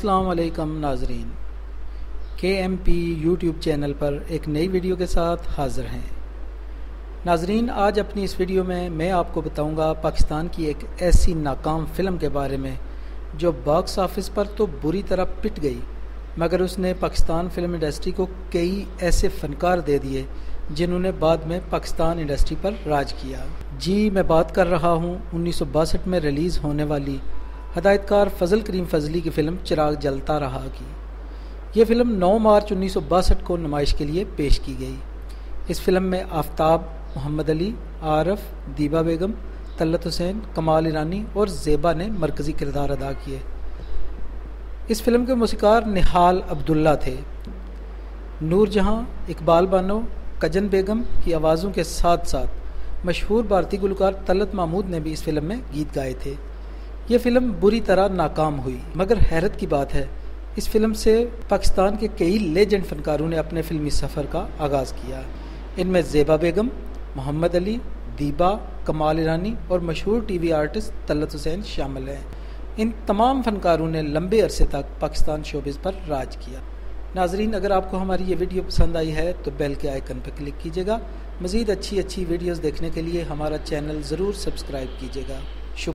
अस्सलाम वालेकुम नाजरीन, KMP यूट्यूब चैनल पर एक नई वीडियो के साथ हाज़िर हैं। नाजरीन, आज अपनी इस वीडियो में मैं आपको बताऊंगा पाकिस्तान की एक ऐसी नाकाम फ़िल्म के बारे में जो बॉक्स ऑफिस पर तो बुरी तरह पिट गई, मगर उसने पाकिस्तान फिल्म इंडस्ट्री को कई ऐसे फ़नकार दे दिए जिन्होंने बाद में पाकिस्तान इंडस्ट्री पर राज किया। जी, मैं बात कर रहा हूँ 1962 में रिलीज़ होने वाली हदायतकार फजल करीम फजली की फ़िल्म चिराग जलता रहा की। ये फ़िल्म 9 मार्च 1962 को नुमाइश के लिए पेश की गई। इस फिल्म में आफ्ताब, मोहम्मद अली, आरफ, दीबा बेगम, तलत हुसैन, कमाल ईरानी और ज़ेबा ने मरकज़ी किरदार अदा किए। इस फिल्म के मौसीक़ार निहाल अब्दुल्ला थे। नूरजहां, इकबाल बानो, कजन बेगम की आवाज़ों के साथ साथ मशहूर भारतीय गुलकार तलत महमूद ने भी इस फिल्म में गीत गाए थे। ये फ़िल्म बुरी तरह नाकाम हुई, मगर हैरत की बात है इस फिल्म से पाकिस्तान के कई लेजेंड फ़नकारों ने अपने फ़िल्मी सफ़र का आगाज़ किया। इनमें ज़ेबा बेगम, मोहम्मद अली, दीबा, कमाल ईरानी और मशहूर TV आर्टिस्ट तलत हुसैन शामिल हैं। इन तमाम फ़नकारों ने लंबे अरसे तक पाकिस्तान शोबिज़ पर राज किया। नाजरीन, अगर आपको हमारी ये वीडियो पसंद आई है तो बेल के आइकन पर क्लिक कीजिएगा। मज़ीद अच्छी वीडियोज़ देखने के लिए हमारा चैनल ज़रूर सब्सक्राइब कीजिएगा।